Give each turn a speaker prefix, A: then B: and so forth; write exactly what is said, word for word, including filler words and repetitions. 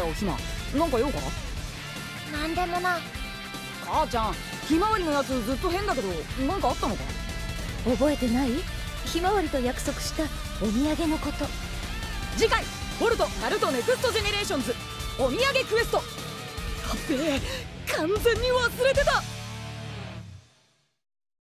A: よひま。なんか用か？
B: なんでもない。
A: 母ちゃん、ひまわりのやつずっと変だけど、なんかあったのか？
C: 覚えてない？ひまわりと約束したお土産のこと。
A: 次回ボルトナルトネクストジェネレーションズお土産クエスト。やっべえ、完全に忘れてた。